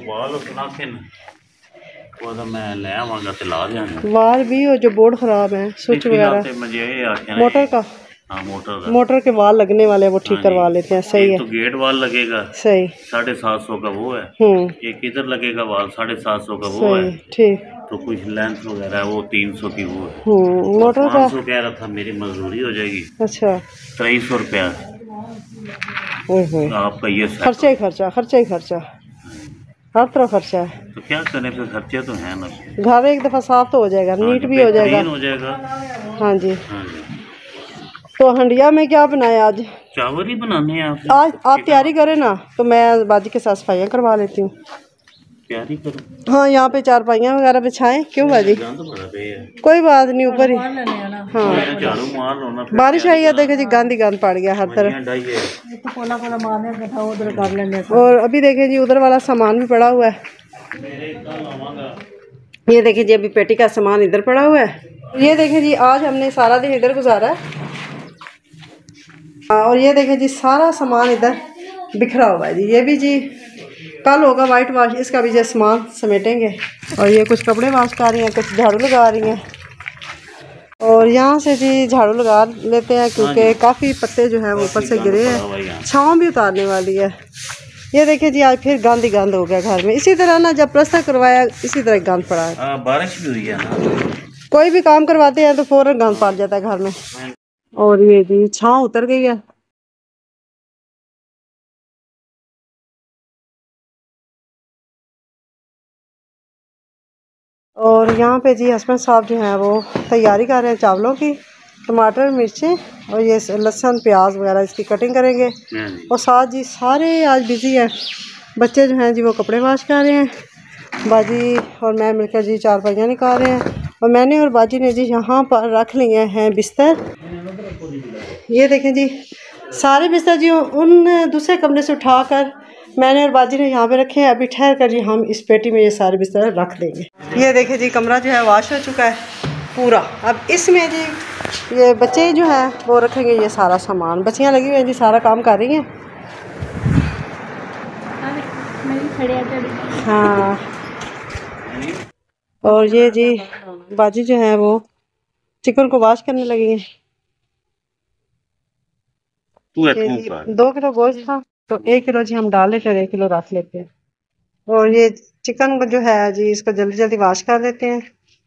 वाल भी और जो बोर्ड खराब है, स्विच वगैरह मोटर का, हाँ, मोटर मोटर के वाल लगने वाले वो ठीक करवा लेते हैं। सही है, तो गेट वाल लगेगा सही साढ़े सात सौ का वो है, एक इधर लगेगा वाल साढ़े सात सौ का वो है, ठीक। तो कुछ लेंथ वगैरह है वो तीन सौ की वो है, मोटर का सौ कह रहा था मेरी मजदूरी हो जाएगी। अच्छा तेईस सौ रुपया आपका, ये खर्चा ही खर्चा खर्चा ही खर्चा हर तरफ खर्चा है। तो क्या करें फिर, खर्चे तो है ना। घर एक दफ़ा साफ तो हो जाएगा, नीट भी हो जाएगा हो जाएगा हाँ जी, हाँ जी। तो हंडिया में क्या बनाया आज? चावल ही बनाने हैं आप आज, आप तैयारी करें ना तो मैं बाजी के साथ सफाइयाँ करवा लेती हूँ। तैयारी करो हाँ, यहाँ पे चारपाइयाँ वगैरह बिछाएं। क्यों बाजी? कोई बात नहीं, ऊपर ही हाँ बारिश आई है, देखे जी गंद ही गंद पड़ गया हर तरफ। और अभी देखे जी उधर वाला सामान भी पड़ा हुआ है, ये देखे जी अभी पेटी का सामान इधर पड़ा हुआ है। ये देखे जी आज हमने सारा दिन इधर गुजारा है और ये देखे जी सारा सामान इधर बिखरा हुआ है जी। ये भी जी कल होगा वाइट वॉश, इसका भी जो सामान समेटेंगे। और ये कुछ कपड़े वॉश कर रही हैं, कुछ झाड़ू लगा रही हैं और यहाँ से जी झाड़ू लगा लेते हैं क्योंकि काफ़ी पत्ते जो हैं वो ऊपर से गिरे हैं, छाँव भी उतारने वाली है। ये देखिए जी आज फिर गंद ही गंद हो गया घर में। इसी तरह ना जब प्लास्टर करवाया इसी तरह गंद पड़ा है, बारिश भी हुई है ना, कोई भी काम करवाते हैं तो फौरन गंद पड़ जाता है घर में। और ये जी छाँव उतर गई है। और यहाँ पे जी हस्बैंड साहब जो हैं वो तैयारी कर रहे हैं चावलों की। टमाटर, मिर्चें और ये लहसुन प्याज वगैरह इसकी कटिंग करेंगे। और साथ जी सारे आज बिज़ी हैं, बच्चे जो हैं जी वो कपड़े वॉश कर रहे हैं, बाजी और मैं मिलकर जी चार पाइयाँ निकाल रहे हैं। और मैंने और बाजी ने जी यहाँ पर रख लिए हैं बिस्तर। ये देखें जी सारे बिस्तर जी उन दूसरे कमरे से उठाकर मैंने और बाजी ने यहाँ पे रखे हैं। अभी ठहर कर जी हम इस पेटी में ये सारे बिस्तर रख देंगे। ये देखें जी कमरा जो है वॉश हो चुका है पूरा। अब इसमें जी ये बच्चे जो हैं वो रखेंगे ये सारा सामान। बच्चियाँ लगी हुई हैं जी सारा काम कर रही हैं। हाँ और ये जी बाजी जो है वो चिकन को वॉश करने लगी हैं। दो किलो गोश्त था तो एक किलो जी हम डाल लेते हैं, एक किलो रख लेते हैं। और ये चिकन को जो है जी इसको जल्दी जल्दी वॉश कर लेते हैं।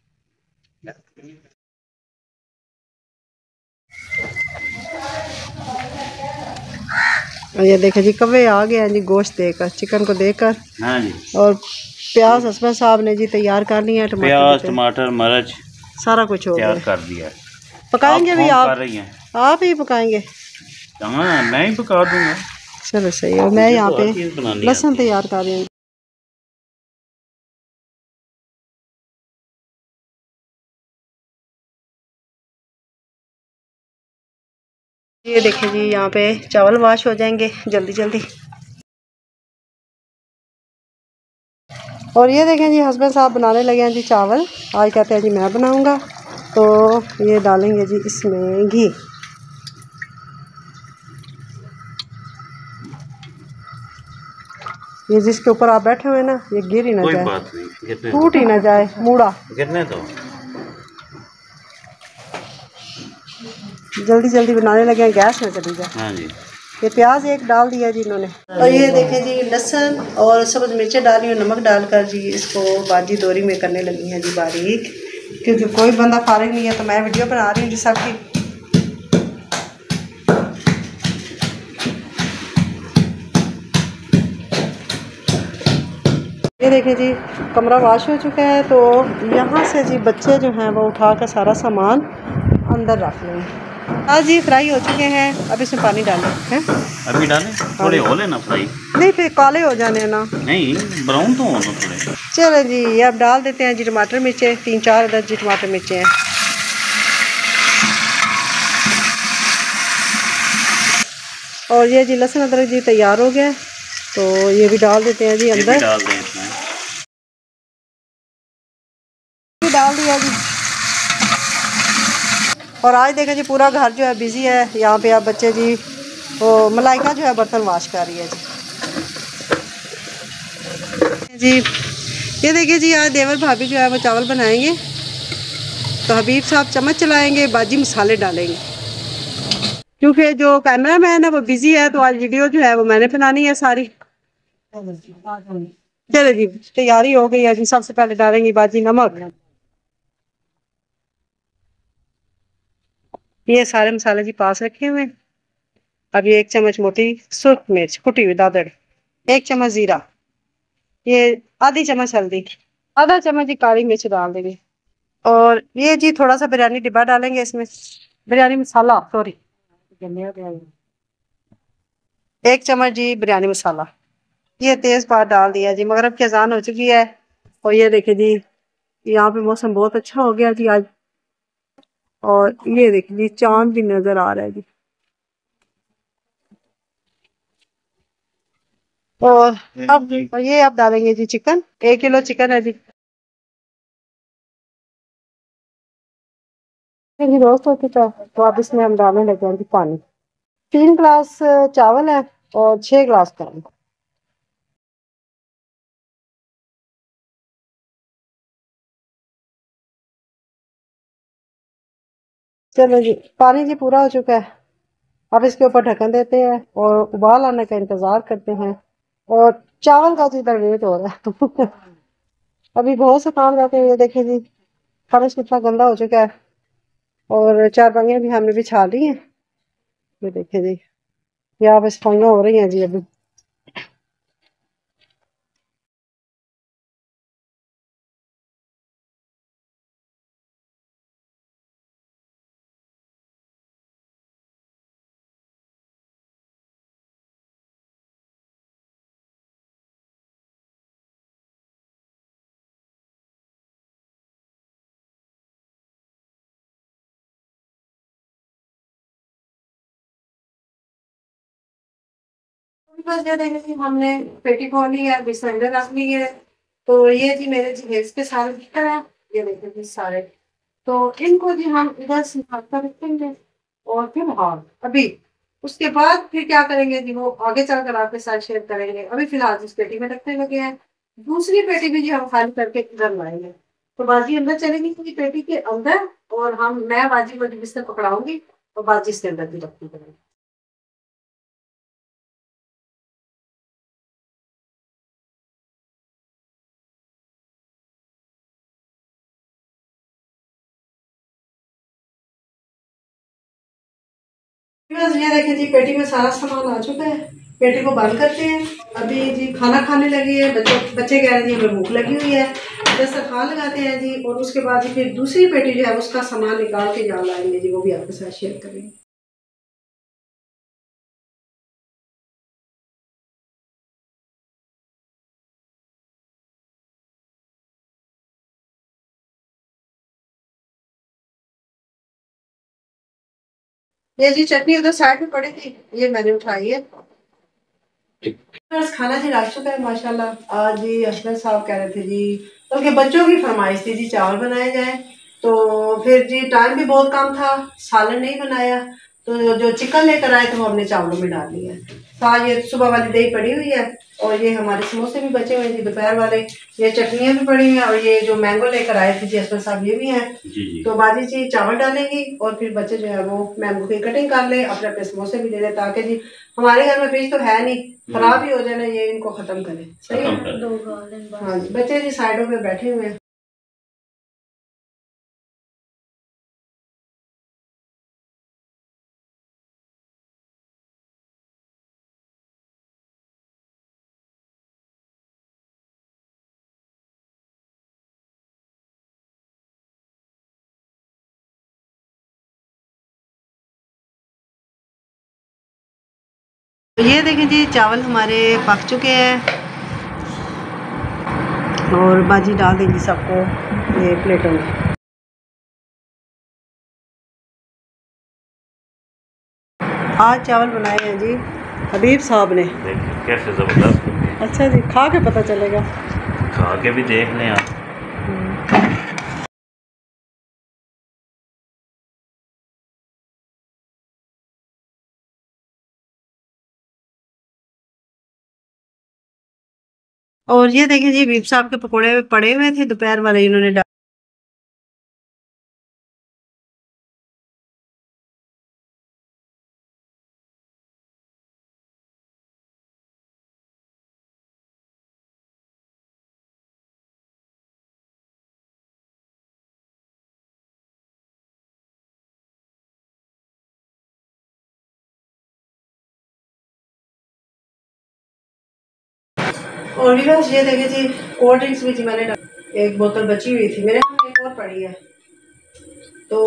और ये देखें जी कवे आ गए हैं जी गोश्त देकर, चिकन को देकर। हाँ जी। और प्याज हसबैंड साहब ने जी तैयार कर लिया, टमाटर प्याज टमाटर मिर्च सारा कुछ हो तैयार कर दिया। पकाएंगे भी आप? कर रही हैं आप ही पकाएंगे? हाँ मैं ही पका दूंगा। चलो सही है। मैं यहाँ पे लहसुन तैयार कर रही हूँ। ये देखिए जी यहाँ पे चावल वॉश हो जाएंगे जल्दी जल्दी। और ये देखें जी हस्बैंड साहब बनाने लगे हैं जी चावल। आज कहते हैं जी मैं बनाऊंगा, तो ये डालेंगे जी इसमें घी। ये जिसके ऊपर आप बैठे हुए ना ये गिर ही ना जाए, टूट ही ना जाए मूड़ा। गिरने दो। जल्दी जल्दी बनाने लगे हैं, गैस में चली जाए। हाँ जी। ये प्याज एक डाल दिया जी इन्होंने। और ये देखें जी लहसुन और सब्ज मिर्चें डाली और नमक डालकर जी इसको बाजी दोरी में करने लगी हैं जी बारीक, क्योंकि कोई बंदा फारिग नहीं है तो मैं वीडियो बना रही हूँ जी सबकी। ये देखें जी कमरा वॉश हो चुका है, तो यहाँ से जी बच्चे जो हैं वो उठा कर सारा सामान अंदर रख लेंगे। हाँ जी फ्राई हो चुके हैं, अब इसमें पानी डालें हैं। अभी डालें? थोड़े हो लेना फ्राई। नहीं फिर काले हो जाने ना। नहीं ब्राउन तो होना थोड़े। चलो जी अब डाल देते हैं जी टमाटर मिर्चें, तीन चार अदद जी टमाटर मिर्चें हैं। और ये जी लहसुन अदरक जी तैयार हो गया, तो ये भी डाल देते हैं जी अंदर। डाल दें इसमें। डाल दिया जी। और आज देखें जी पूरा घर जो है बिजी है। यहाँ पे आप बच्चे जी वो मलाइका जो है बर्तन वॉश कर रही है जी। जी ये देखिए जी आज देवर भाभी जो है वो चावल बनाएंगे, तो हबीब साहब चम्मच चलाएंगे, बाजी मसाले डालेंगे। क्योंकि जो कैमरा मैन है वो बिजी है तो आज वीडियो जो है वो मैंने बनानी है सारी। चलो जी तैयारी हो गई है जी। सबसे पहले डालेंगे बाजी नमक। ये सारे मसाले जी पास रखे हुए। अब ये एक चम्मच मोटी सुर्ख मिर्च कुटी हुई दादड़, एक चम्मच जीरा, ये आधी चम्मच हल्दी, आधा चम्मच जी काली मिर्च डाल देंगे। और ये जी थोड़ा सा बिरयानी डिब्बा डालेंगे इसमें, बिरयानी मसाला सॉरी, एक चम्मच जी बिरयानी मसाला। ये तेज़पात डाल दिया जी। मगरिब की अजान हो चुकी है और ये देखिए जी यहाँ पे मौसम बहुत अच्छा हो गया जी आज। और ये देखिए जी चांद भी नजर आ रहा है जी। और अब और ये अब डालेंगे जी चिकन, एक किलो चिकन है जी। रोस्ट हो चुका है तो अब इसमें हम डालने लगे हैं जी पानी। तीन गिलास चावल है और छह गिलास पानी। चलो जी पानी जी पूरा हो चुका है। अब इसके ऊपर ढक्कन देते हैं और उबाल आने का इंतजार करते हैं। और चावल का तो इधर वेट हो रहा है अभी बहुत से काम रहते हैं। ये देखिए जी फर्श कितना गंदा हो चुका है और चार पंगे भी हमने बिछा ली हैं। ये देखिए जी यहाँ पे सफाइयाँ हो रही हैं जी अभी। बस ये देखें जी हमने पेटी खोली है, अभी सिलेंडर रख ली है। तो ये जी मेरे जहेज के सारे बिखर है, ये देखें जी सारे। तो इनको जी हम इधर से हाथ रखेंगे और फिर हाँ अभी उसके बाद फिर क्या करेंगे जी वो आगे चलकर आपके साथ शेयर करेंगे। अभी फिलहाल इस पेटी में रखने लगे हैं, दूसरी पेटी भी जी हम खाली करके इधर लाएंगे। तो बाजी अंदर चलेगी जी पेटी के अंदर, और हम मैं बाजी को बिस्तर पकड़ाऊंगी और बाजी इसके अंदर भी रखती करेंगे। बस ये देखिए जी पेटी में सारा सामान आ चुका है, पेटी को बंद करते हैं। अभी जी खाना खाने लगी है, बच्चे बच्चे कह रहे हैं जी हमें भूख लगी हुई है, दस्तरखान लगाते हैं जी। और उसके बाद फिर दूसरी पेटी जो है उसका सामान निकाल के यहाँ लाएंगे जी, वो भी आपके साथ शेयर करेंगे। ये जी चटनी उधर साइड में पड़ी थी, ये मैंने उठाई है। बस खाना जी लग चुका है माशाल्लाह। आज जी हसबैंड साहब कह रहे थे जी, उनके बच्चों की फरमाइश थी जी चावल बनाए जाए। तो फिर जी टाइम भी बहुत कम था, सालन नहीं बनाया, तो जो चिकन लेकर आए थे वो हमने चावलों में डाल दिया। साथ ये सुबह वाली दही पड़ी हुई है, और ये हमारे समोसे भी बचे हुए हैं जी दोपहर वाले, ये चटनियाँ भी पड़ी हुई हैं, और ये जो मैंगो लेकर आए थे जी हसबैंड साहब ये भी हैं। तो बाजी जी चावल डालेंगी और फिर बच्चे जो है वो मैंगो की कटिंग कर ले, अपने अपने समोसे भी ले ले, ताकि जी हमारे घर में फ्रिज तो है नहीं, खराब ही हो जाए ना, ये इनको खत्म करें। सही है। हाँ जी बच्चे जी साइडों पे बैठे हुए हैं। ये देखें जी चावल हमारे पक चुके हैं, और बाजी डाल देंगी सबको ये प्लेटों में। आज चावल बनाए हैं जी हबीब साहब ने, कैसे जबरदस्त। अच्छा जी खा के पता चलेगा, खा के भी देख लें आप। और ये देखें जी हबीब साहब के पकोड़े पड़े हुए थे दोपहर वाले, इन्होंने डाल। और भी बस ये देखे जी कोल्ड ड्रिंक्स भी जी मैंने एक बोतल बची हुई थी, मेरे हाथ में एक और पड़ी है। तो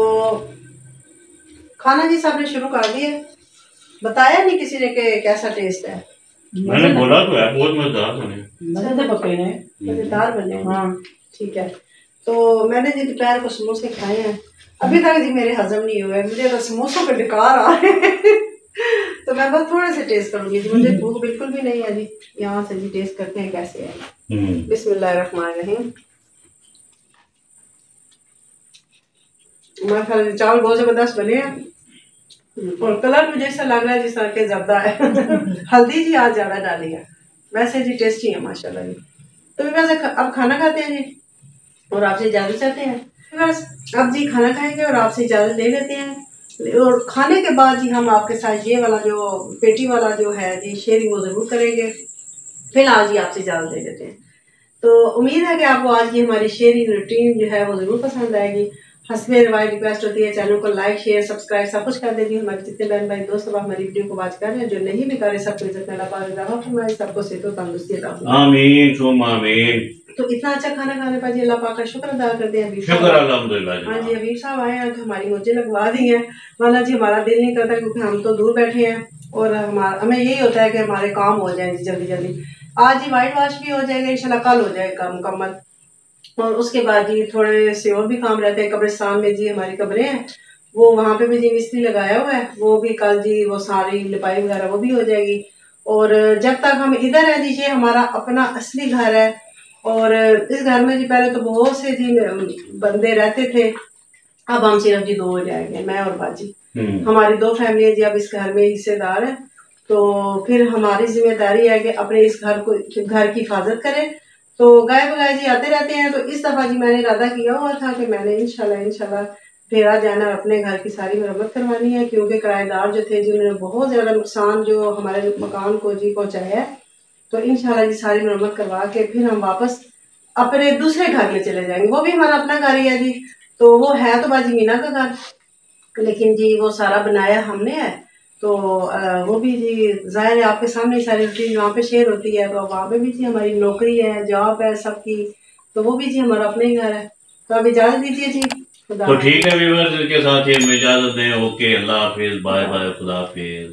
खाना जी सबने शुरू कर दिया, बताया नहीं किसी ने कि कैसा टेस्ट है। मैंने बोला तो है बहुत मजेदार बने, मजेदार बने। हाँ ठीक है। तो मैंने जी दोपहर को समोसे खाए हैं, अभी तक जी मेरे हजम नहीं हुए, मुझे तो समोसों पे बेकार आ रहे हैं। तो मैं बस थोड़े से टेस्ट करूंगी जी, मुझे भूख बिल्कुल भी नहीं है जी। यहाँ से जी टेस्ट करते हैं कैसे है। बिस्मिल्लाहिर्रहमानिर्रहीम। मैं ख्याल चावल बहुत जबरदस्त बने हैं, और कलर मुझे ऐसा लग रहा है जिस तरह के जर्दा है। हल्दी जी आज ज्यादा डाली है, वैसे जी टेस्टी है माशाल्लाह जी। तो वैसे अब खाना खाते हैं जी, और आपसे इजाजत चाहते हैं। बस अब जी खाना खाएंगे और आपसे इजाजत ले लेते हैं। और खाने के बाद जी हम आपके साथ ये वाला जो पेटी वाला जो है जी शेयरिंग वो जरूर करेंगे। फिलहाल जी आपसे इजाजत ले लेते हैं। तो उम्मीद है कि आपको आज की हमारी शेयरिंग रूटीन जो है वो जरूर पसंद आएगी। हंसने रिवाइज रिक्वेस्ट होती है चैनल को लाइक शेयर सब्सक्राइब सब कुछ कर दीजिए। हमारे जितने बहन भाई दोस्त अब हमारी वीडियो को वॉच कर रहे हैं, जो नहीं भी कर रहे सबको इज्जत में हमारे सबको सेहत और तंदुरुस्ती अता फरमाए। आमीन सुम आमीन। तो इतना अच्छा खाना खाने पर जी अल्लाह पाक का शुक्र अदा करते हैं। शुक्र अल्हम्दुलिल्लाह। हाँ जी हबीब साहब आए हैं तो हमारी मोजे लगवा दी हैं, वरना जी हमारा दिल नहीं करता क्योंकि हम तो दूर बैठे हैं, और हमारा हमें यही होता है कि हमारे काम हो जाए जल्दी जल्दी। आज ही वाइट वॉश भी हो जाएगा इंशाल्लाह, कल हो जाएगा मुकम्मल। और उसके बाद जी थोड़े से और भी काम रहते हैं। कब्रिस्तान में जी हमारी कब्रें हैं, वो वहाँ पे भी जी मिस्त्री लगाया हुआ है, वो भी कल जी वो सारी लिपाई वगैरह वो भी हो जाएगी। और जब तक हम इधर है जी, ये हमारा अपना असली घर है। और इस घर में जी पहले तो बहुत से जी बंदे रहते थे, अब हम सिर्फ जी दो रह गए, मैं और बाजी। हमारी दो फैमिली जी अब इस घर में हिस्सेदार है। तो फिर हमारी जिम्मेदारी है कि अपने इस घर को घर की हिफाजत करें। तो गाय बगाए जी आते रहते हैं। तो इस दफा जी मैंने इरादा किया हुआ था कि मैंने इंशाल्लाह इंशाल्लाह फेरा जाना, अपने घर की सारी मरम्मत करवानी है, क्योंकि किराएदार जो थे जिन्होंने बहुत ज्यादा नुकसान जो हमारे मकान को जी पहुंचाया है। तो इंशाल्लाह जी सारी मरम्मत करवा के फिर हम वापस अपने दूसरे घर में चले जाएंगे। वो भी हमारा अपना घर ही है जी। तो वो है तो बाजी मीना का घर, लेकिन जी वो सारा बनाया हमने है। तो वो भी जी जाहिर है आपके सामने सारी रूटीन वहाँ पे शेयर होती है। तो वहाँ पे भी जी हमारी नौकरी है, जॉब है सबकी, तो वो भी जी हमारा अपने ही घर है। तो अब इजाजत दीजिए जी। तो ठीक है व्यूअर्स, के साथ ये इजाजत दें। ओके, अल्लाह हाफिज, बाय बाय, खुदा हाफिज।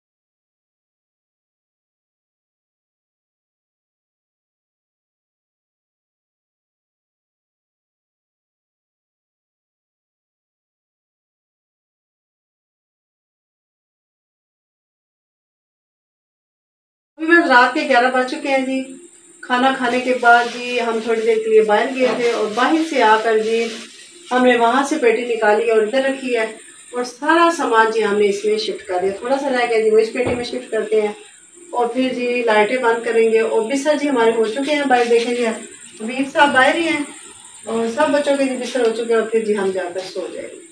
रात के ग्यारह बज चुके हैं जी। खाना खाने के बाद जी हम थोड़ी देर के लिए बाहर गए थे, और बाहर से आकर जी हमने वहां से पेटी निकाली और इधर रखी है, और सारा सामान जी हमने इसमें शिफ्ट कर दिया। थोड़ा सा रह गया जी, वो इस पेटी में शिफ्ट करते हैं, और फिर जी लाइटें बंद करेंगे। और बिस्तर जी हमारे हो चुके हैं बाहर, देखेंगे अभी साहब बाहर ही हैं, और सब बच्चों के जी बिस्तर हो चुके हैं, और फिर जी हम जाकर सो जाएंगे।